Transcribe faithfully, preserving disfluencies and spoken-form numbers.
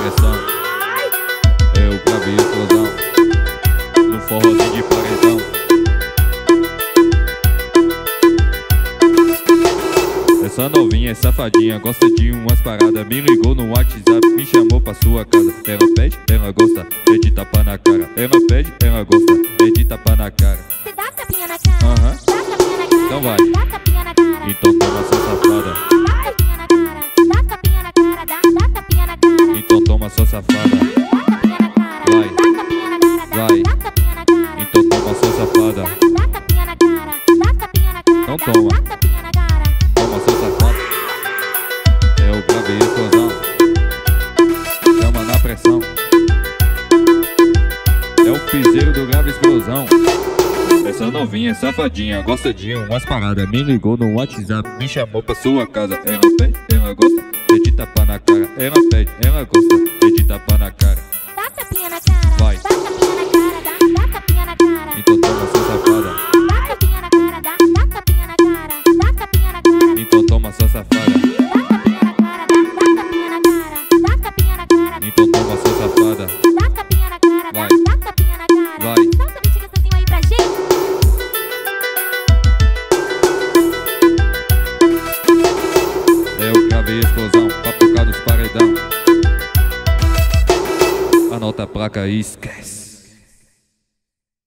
pressão. É o grave e explosão no forrozinho de paredão. Essa novinha é safadinha, gosta de umas paradas. Me ligou no WhatsApp, me chamou pra sua casa. Ela pede, ela gosta, é de tapa na cara. Ela pede, ela gosta, é de tapa na cara. Você dá tapinha na cara, Aham. dá tapinha na cara, Então vai. dá tapinha na cara. Então toma sua safada. Dá tapinha na cara, dá tapinha na cara, dá, dá tapinha na cara. Então toma sua safada. Dá tapinha na cara, Vai. dá tapinha na cara, dá, Vai. dá tapinha na cara. Então toma sua safada. Dá, dá tapinha na cara, dá tapinha na cara, Então dá, toma. dá tapinha na cara. Toma sua safada. É o grave e explosão. Chama na pressão. É o piseiro do grave e explosão. Essa novinha é safadinha, gosta de umas paradas. Me ligou no WhatsApp, me chamou pra sua casa. Ela pede, ela gosta, é de tapa na cara. Ela pede, ela gosta, é de tapa na cara. Dá tapinha na cara, Vai. dá tapinha na cara, dá, dá tapinha na cara. Então toma sua safada. Dá tapinha na cara, dá, dá tapinha na cara, dá tapinha na cara. Então toma sua safada. Dá tapinha na cara, dá, dá tapinha na cara, dá tapinha na cara. Então toma sua safada. Dá tapinha na cara, dá, Vai. dá tapinha na cara. Vai. Solta o mitigaçãozinho aí pra gente. É o grave e explosão, pra tocar nos paredão. Anota a placa e esquece.